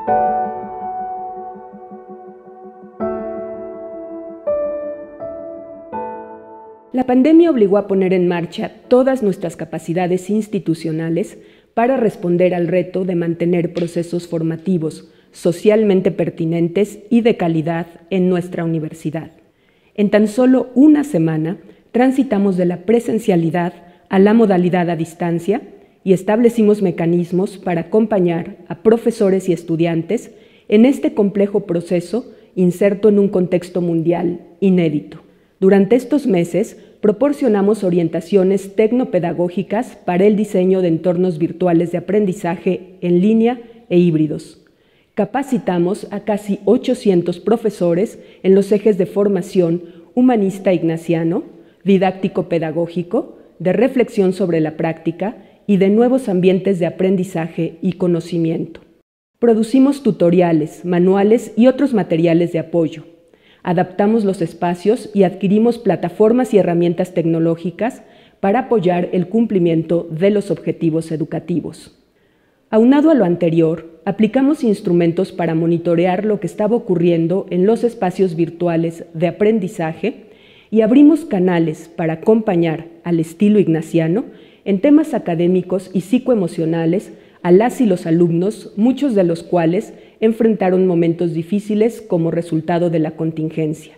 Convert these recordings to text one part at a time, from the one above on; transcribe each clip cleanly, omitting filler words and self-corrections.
La pandemia obligó a poner en marcha todas nuestras capacidades institucionales para responder al reto de mantener procesos formativos socialmente pertinentes y de calidad en nuestra universidad. En tan solo una semana, transitamos de la presencialidad a la modalidad a distancia y establecimos mecanismos para acompañar a profesores y estudiantes en este complejo proceso inserto en un contexto mundial inédito. Durante estos meses, proporcionamos orientaciones tecnopedagógicas para el diseño de entornos virtuales de aprendizaje en línea e híbridos. Capacitamos a casi 800 profesores en los ejes de formación humanista ignaciano, didáctico-pedagógico, de reflexión sobre la práctica y de nuevos ambientes de aprendizaje y conocimiento. Producimos tutoriales, manuales y otros materiales de apoyo. Adaptamos los espacios y adquirimos plataformas y herramientas tecnológicas para apoyar el cumplimiento de los objetivos educativos. Aunado a lo anterior, aplicamos instrumentos para monitorear lo que estaba ocurriendo en los espacios virtuales de aprendizaje y abrimos canales para acompañar al estilo ignaciano en temas académicos y psicoemocionales a las y los alumnos, muchos de los cuales enfrentaron momentos difíciles como resultado de la contingencia.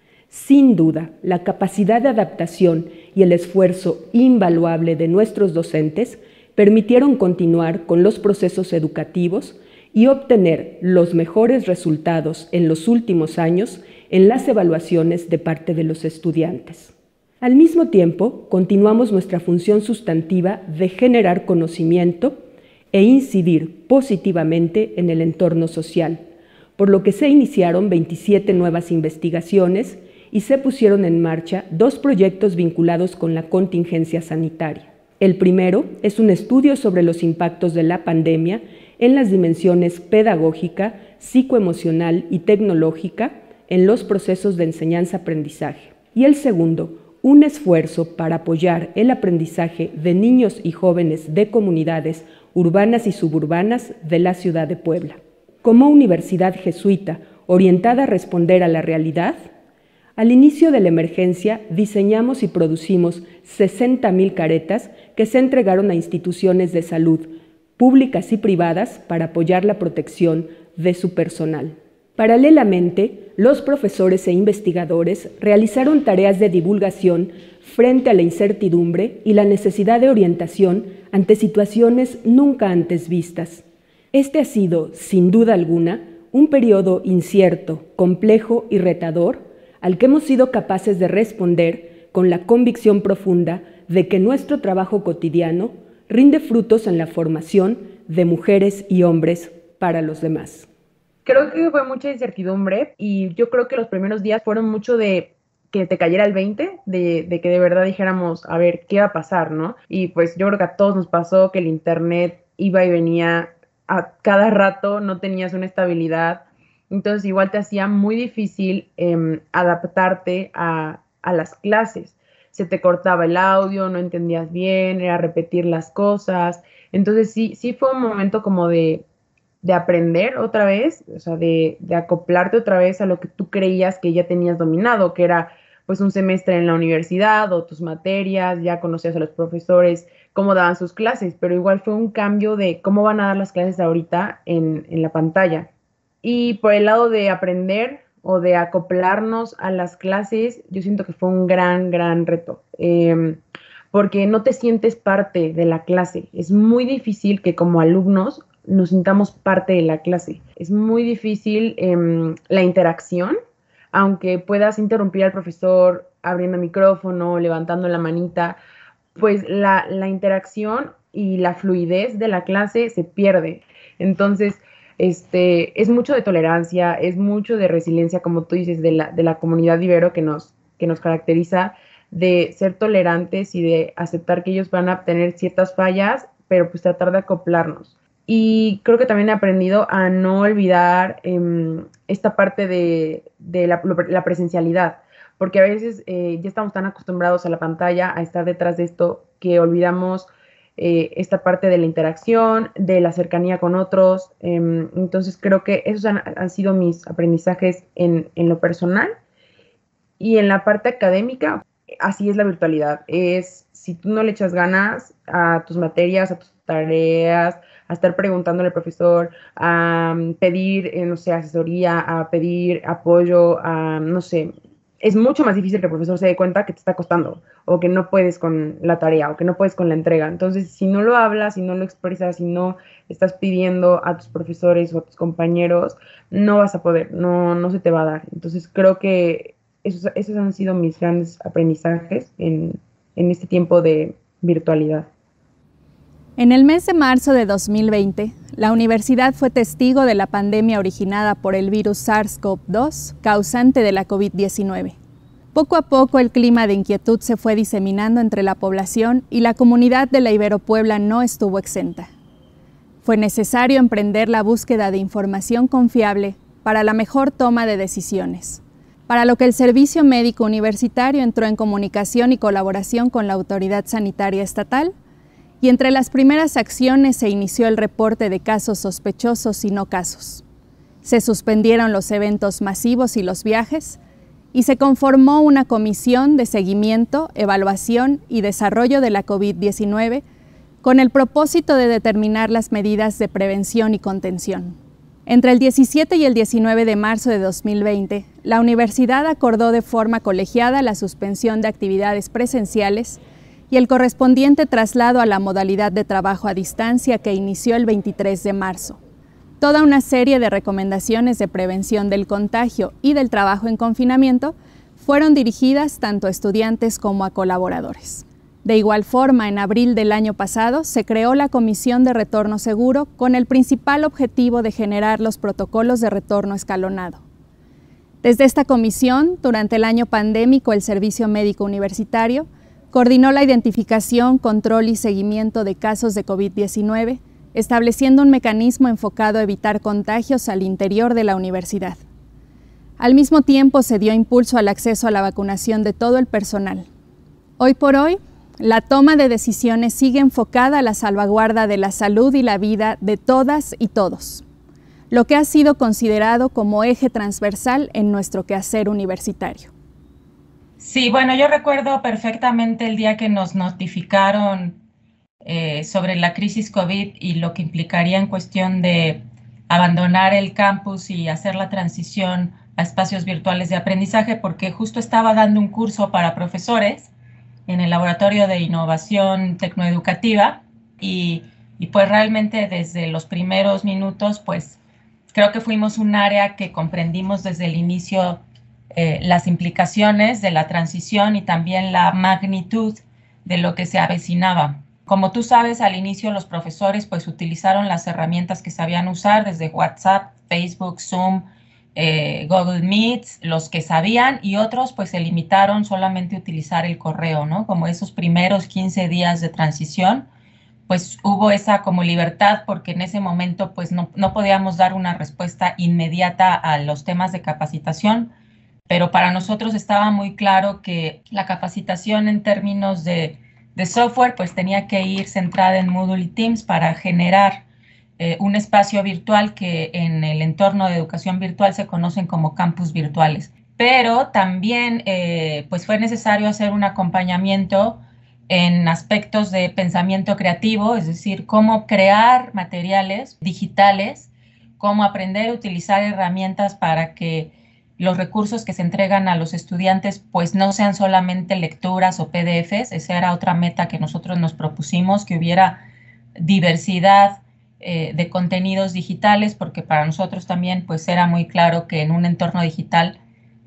Sin duda, la capacidad de adaptación y el esfuerzo invaluable de nuestros docentes permitieron continuar con los procesos educativos y obtener los mejores resultados en los últimos años en las evaluaciones de parte de los estudiantes. Al mismo tiempo, continuamos nuestra función sustantiva de generar conocimiento e incidir positivamente en el entorno social, por lo que se iniciaron 27 nuevas investigaciones y se pusieron en marcha 2 proyectos vinculados con la contingencia sanitaria. El primero es un estudio sobre los impactos de la pandemia en las dimensiones pedagógica, psicoemocional y tecnológica en los procesos de enseñanza-aprendizaje. Y el segundo, un esfuerzo para apoyar el aprendizaje de niños y jóvenes de comunidades urbanas y suburbanas de la ciudad de Puebla. Como universidad jesuita orientada a responder a la realidad, al inicio de la emergencia diseñamos y producimos 60,000 caretas que se entregaron a instituciones de salud, públicas y privadas, para apoyar la protección de su personal. Paralelamente, los profesores e investigadores realizaron tareas de divulgación frente a la incertidumbre y la necesidad de orientación ante situaciones nunca antes vistas. Este ha sido, sin duda alguna, un periodo incierto, complejo y retador, al que hemos sido capaces de responder con la convicción profunda de que nuestro trabajo cotidiano rinde frutos en la formación de mujeres y hombres para los demás. Creo que fue mucha incertidumbre y yo creo que los primeros días fueron mucho de que te cayera el 20, de que de verdad dijéramos, a ver, ¿qué va a pasar, no? Y pues yo creo que a todos nos pasó que el internet iba y venía a cada rato, no tenías una estabilidad, entonces igual te hacía muy difícil adaptarte a las clases. Se te cortaba el audio, no entendías bien, era repetir las cosas, entonces sí fue un momento como de aprender otra vez, o sea, de acoplarte otra vez a lo que tú creías que ya tenías dominado, que era pues un semestre en la universidad o tus materias, ya conocías a los profesores, cómo daban sus clases, pero igual fue un cambio de cómo van a dar las clases ahorita en la pantalla. Y por el lado de aprender o de acoplarnos a las clases, yo siento que fue un gran reto. Porque no te sientes parte de la clase. Es muy difícil que como alumnos nos sintamos parte de la clase. Es muy difícil la interacción, aunque puedas interrumpir al profesor abriendo el micrófono, levantando la manita, pues la interacción y la fluidez de la clase se pierde. Entonces, es mucho de tolerancia, es mucho de resiliencia, como tú dices, de la comunidad Ibero que nos caracteriza, de ser tolerantes y de aceptar que ellos van a tener ciertas fallas, pero pues tratar de acoplarnos. Y creo que también he aprendido a no olvidar esta parte de la presencialidad, porque a veces ya estamos tan acostumbrados a la pantalla, a estar detrás de esto, que olvidamos esta parte de la interacción, de la cercanía con otros. Entonces creo que esos han sido mis aprendizajes en lo personal. Y en la parte académica, así es la virtualidad. Si tú no le echas ganas a tus materias, a tus tareas, a estar preguntándole al profesor, a pedir, no sé, asesoría, a pedir apoyo, no sé, es mucho más difícil que el profesor se dé cuenta que te está costando o que no puedes con la tarea o que no puedes con la entrega. Entonces, si no lo hablas, si no lo expresas, si no estás pidiendo a tus profesores o a tus compañeros, no vas a poder, no se te va a dar. Entonces, creo que esos han sido mis grandes aprendizajes en este tiempo de virtualidad. En el mes de marzo de 2020, la universidad fue testigo de la pandemia originada por el virus SARS-CoV-2, causante de la COVID-19. Poco a poco el clima de inquietud se fue diseminando entre la población y la comunidad de la Ibero-Puebla no estuvo exenta. Fue necesario emprender la búsqueda de información confiable para la mejor toma de decisiones, para lo que el Servicio Médico Universitario entró en comunicación y colaboración con la Autoridad Sanitaria Estatal, y entre las primeras acciones se inició el reporte de casos sospechosos y no casos. Se suspendieron los eventos masivos y los viajes, y se conformó una comisión de seguimiento, evaluación y desarrollo de la COVID-19 con el propósito de determinar las medidas de prevención y contención. Entre el 17 y el 19 de marzo de 2020, la universidad acordó de forma colegiada la suspensión de actividades presenciales y el correspondiente traslado a la modalidad de trabajo a distancia que inició el 23 de marzo. Toda una serie de recomendaciones de prevención del contagio y del trabajo en confinamiento fueron dirigidas tanto a estudiantes como a colaboradores. De igual forma, en abril del año pasado se creó la Comisión de Retorno Seguro con el principal objetivo de generar los protocolos de retorno escalonado. Desde esta comisión, durante el año pandémico, el Servicio Médico Universitario coordinó la identificación, control y seguimiento de casos de COVID-19, estableciendo un mecanismo enfocado a evitar contagios al interior de la universidad. Al mismo tiempo, se dio impulso al acceso a la vacunación de todo el personal. Hoy por hoy, la toma de decisiones sigue enfocada a la salvaguarda de la salud y la vida de todas y todos, lo que ha sido considerado como eje transversal en nuestro quehacer universitario. Sí, bueno, yo recuerdo perfectamente el día que nos notificaron sobre la crisis COVID y lo que implicaría en cuestión de abandonar el campus y hacer la transición a espacios virtuales de aprendizaje, porque justo estaba dando un curso para profesores en el Laboratorio de Innovación Tecnoeducativa y pues realmente desde los primeros minutos, pues creo que fuimos un área que comprendimos desde el inicio las implicaciones de la transición y también la magnitud de lo que se avecinaba. Como tú sabes, al inicio los profesores pues utilizaron las herramientas que sabían usar desde WhatsApp, Facebook, Zoom, Google Meet, los que sabían, y otros pues se limitaron solamente a utilizar el correo, ¿no? Como esos primeros 15 días de transición, pues hubo esa como libertad porque en ese momento pues no podíamos dar una respuesta inmediata a los temas de capacitación, pero para nosotros estaba muy claro que la capacitación en términos de software pues tenía que ir centrada en Moodle y Teams para generar un espacio virtual que en el entorno de educación virtual se conocen como campus virtuales. Pero también pues fue necesario hacer un acompañamiento en aspectos de pensamiento creativo, es decir, cómo crear materiales digitales, cómo aprender a utilizar herramientas para que los recursos que se entregan a los estudiantes pues no sean solamente lecturas o PDFs. Esa era otra meta que nosotros nos propusimos, que hubiera diversidad de contenidos digitales, porque para nosotros también pues era muy claro que en un entorno digital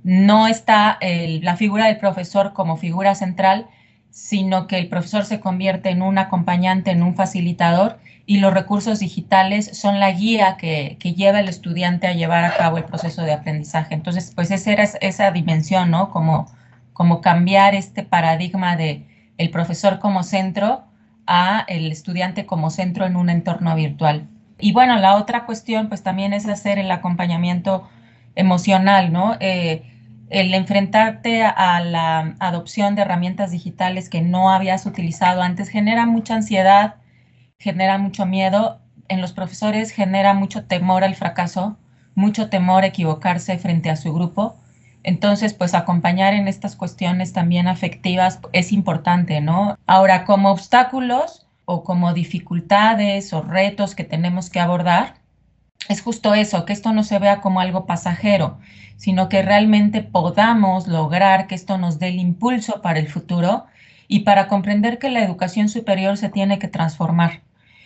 no está la figura del profesor como figura central, sino que el profesor se convierte en un acompañante, en un facilitador, y los recursos digitales son la guía que lleva al estudiante a llevar a cabo el proceso de aprendizaje. Entonces, pues esa era esa dimensión, ¿no? Como cambiar este paradigma de el profesor como centro a el estudiante como centro en un entorno virtual. Y bueno, la otra cuestión, pues también es hacer el acompañamiento emocional, ¿no? el enfrentarte a la adopción de herramientas digitales que no habías utilizado antes genera mucha ansiedad, genera mucho miedo. En los profesores genera mucho temor al fracaso, mucho temor a equivocarse frente a su grupo. Entonces, pues acompañar en estas cuestiones también afectivas es importante, ¿no? Ahora, como obstáculos o como dificultades o retos que tenemos que abordar, es justo eso, que esto no se vea como algo pasajero, sino que realmente podamos lograr que esto nos dé el impulso para el futuro y para comprender que la educación superior se tiene que transformar.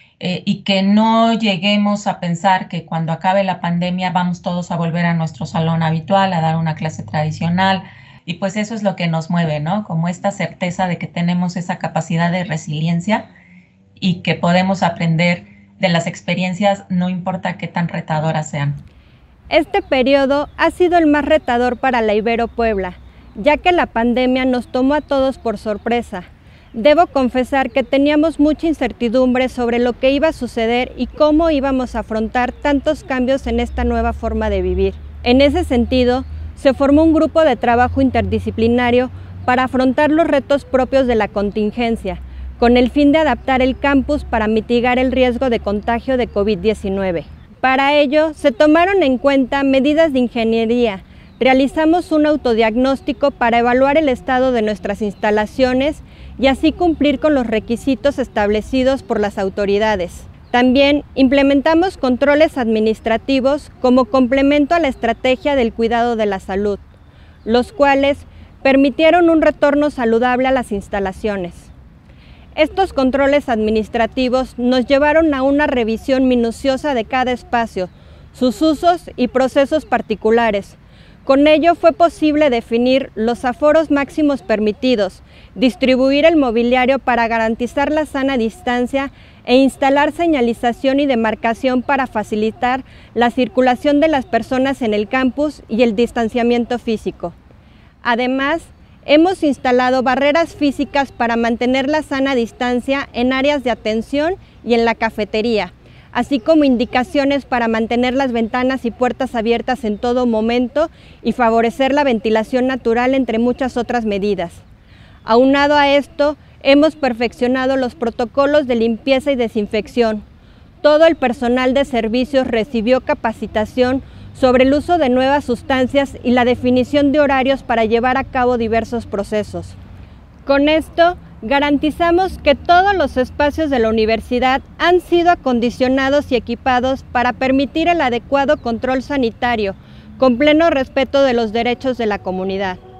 Y que no lleguemos a pensar que cuando acabe la pandemia vamos todos a volver a nuestro salón habitual, a dar una clase tradicional, y pues eso es lo que nos mueve, ¿no? Como esta certeza de que tenemos esa capacidad de resiliencia y que podemos aprender de las experiencias, no importa qué tan retadoras sean. Este periodo ha sido el más retador para la Ibero Puebla, ya que la pandemia nos tomó a todos por sorpresa. Debo confesar que teníamos mucha incertidumbre sobre lo que iba a suceder y cómo íbamos a afrontar tantos cambios en esta nueva forma de vivir. En ese sentido, se formó un grupo de trabajo interdisciplinario para afrontar los retos propios de la contingencia, con el fin de adaptar el campus para mitigar el riesgo de contagio de COVID-19. Para ello, se tomaron en cuenta medidas de ingeniería. Realizamos un autodiagnóstico para evaluar el estado de nuestras instalaciones y así cumplir con los requisitos establecidos por las autoridades. También implementamos controles administrativos como complemento a la estrategia del cuidado de la salud, los cuales permitieron un retorno saludable a las instalaciones. Estos controles administrativos nos llevaron a una revisión minuciosa de cada espacio, sus usos y procesos particulares. Con ello fue posible definir los aforos máximos permitidos, distribuir el mobiliario para garantizar la sana distancia e instalar señalización y demarcación para facilitar la circulación de las personas en el campus y el distanciamiento físico. Además, hemos instalado barreras físicas para mantener la sana distancia en áreas de atención y en la cafetería, así como indicaciones para mantener las ventanas y puertas abiertas en todo momento y favorecer la ventilación natural, entre muchas otras medidas. Aunado a esto, hemos perfeccionado los protocolos de limpieza y desinfección. Todo el personal de servicios recibió capacitación sobre el uso de nuevas sustancias y la definición de horarios para llevar a cabo diversos procesos. Con esto, garantizamos que todos los espacios de la universidad han sido acondicionados y equipados para permitir el adecuado control sanitario, con pleno respeto de los derechos de la comunidad.